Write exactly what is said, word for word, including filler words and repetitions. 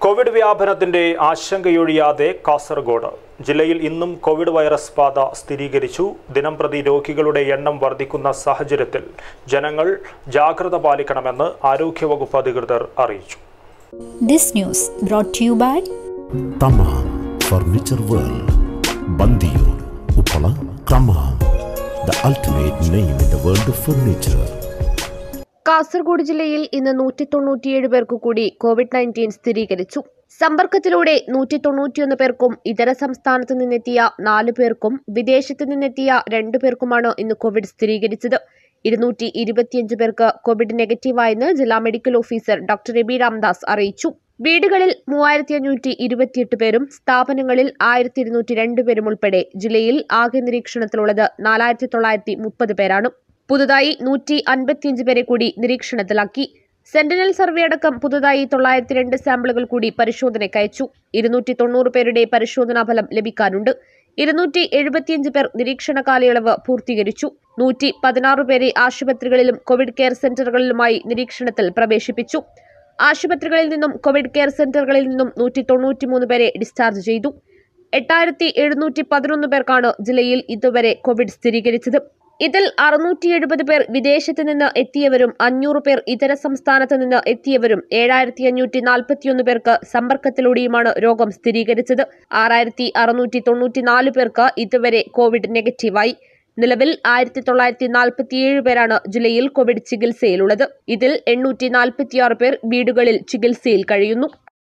Covid വ്യാപനത്തിന്റെ ആശങ്കയൊഴിയാതെ കാസർഗോഡ് ജില്ലയിൽ ഇന്നും കോവിഡ് വൈറസ് ബാധ സ്ഥിരീകരിച്ചു. ദിനംപ്രതി രോഗികളുടെ എണ്ണം വർദ്ധിക്കുന്ന സാഹചര്യത്തിൽ ജനങ്ങൾ ജാഗ്രത പാലിക്കണമെന്ന് ആരോഗ്യവകുപ്പ് അധികൃതർ അറിയിച്ചു. This news brought to you by Tamam Furniture World, Bandiyo, Uppala, Tamam, the ultimate name in the world of furniture. Kasaragod ജില്ലയിൽ ഇന്ന് നൂറ്റി തൊണ്ണൂറ്റിയേഴ് പേർക്ക് കൂടി കോവിഡ് നയൻറ്റീൻ സ്ഥിരീകരിച്ചു. സമ്പർക്കത്തിലൂടെ നൂറ്റി തൊണ്ണൂറ്റിയൊന്ന് പേർക്കും ഇതര സംസ്ഥാനത്ത് നിന്നെത്തിയ നാല് പേർക്കും വിദേശത്ത് നിന്നെത്തിയ രണ്ടു പേർക്കുമാണ് ഇന്ന് കോവിഡ് സ്ഥിരീകരിച്ചത്. ഇരുന്നൂറ്റി ഇരുപത്തിയഞ്ച് പേർക്ക് കോവിഡ് നെഗറ്റീവായെന്ന് ജില്ലാ medical officer doctor AB Ramdas അറിയിച്ചു. വീടുകളിൽ മൂവായിരത്തി അഞ്ഞൂറ്റി ഇരുപത്തിയെട്ട് പേരും സ്ഥാപനങ്ങളിൽ ആയിരത്തി ഇരുന്നൂറ്റി രണ്ട് പേരും ഉൾപ്പെടെ ജില്ലയിൽ ആകെ നിരീക്ഷണത്തിലുള്ളത് നാലായിരത്തി തൊള്ളായിരത്തി മുപ്പത് പേരാണ്. പുതുതായി നൂറ്റി അൻപത്തിയഞ്ച് പേരെ കൂടി നിരീക്ഷണത്തിലാക്കി. സെന്റിനൽ സർവേ അടക്കം പുതുതായി തൊള്ളായിരത്തി രണ്ട് സാമ്പിളുകൾ കൂടി പരിശോധനയ്ക്ക് അയച്ചു. ഇരുന്നൂറ്റി തൊണ്ണൂറ് പേരുടെ പരിശോധനാ ഫലം ലഭിക്കാനുണ്ട്. ഇരുന്നൂറ്റി എഴുപത്തിയഞ്ച് പേർ നിരീക്ഷണ കാലയളവ് പൂർത്തീകരിച്ചു. നൂറ്റി പതിനാറ് പേരെ ആശുപത്രികളിലും കോവിഡ് കെയർ സെന്ററുകളിലുമായി നിരീക്ഷണത്തിൽ പ്രവേശിപ്പിച്ചു. ആശുപത്രികളിൽ നിന്നും കോവിഡ് കെയർ സെന്ററുകളിൽ നിന്നും നൂറ്റി തൊണ്ണൂറ്റി മൂന്ന് പേരെ ഡിസ്ചാർജ് ചെയ്തു. എട്ടായിരത്തി എഴുന്നൂറ്റി പതിനൊന്ന് പേർക്കാണ് ജില്ലയിൽ ഇതുവരെ കോവിഡ് സ്ഥിരീകരിച്ചത്. ഇതിൽ അറുന്നൂറ്റി എഴുപത് പേർ വിദേശത്ത് നിന്ന് എത്തിയവരും അഞ്ഞൂറ് പേർ ഇതര സംസ്ഥാനത്ത് നിന്ന് എത്തിയവരും ഏഴായിരത്തി അഞ്ഞൂറ്റി നാൽപ്പത്തിയൊന്ന് പേർക്ക് സമ്പർക്കത്തിലൂടെയുമാണ് രോഗം സ്ഥിരീകരിച്ചത്. ആറായിരത്തി അറുന്നൂറ്റി തൊണ്ണൂറ്റി നാല് പേർക്ക് ഇതുവരെ കോവിഡ് നെഗറ്റീവായി. നിലവിൽ ആയിരത്തി തൊള്ളായിരത്തി നാൽപ്പത്തിയേഴ് പേരാണ് ജില്ലയിൽ കോവിഡ് ചികിത്സയിലുള്ളത്. ഇതിൽ എണ്ണൂറ്റി നാൽപ്പത്തിയാറ് പേർ വീടുകളിൽ ചികിത്സയിൽ കഴിയുന്നു.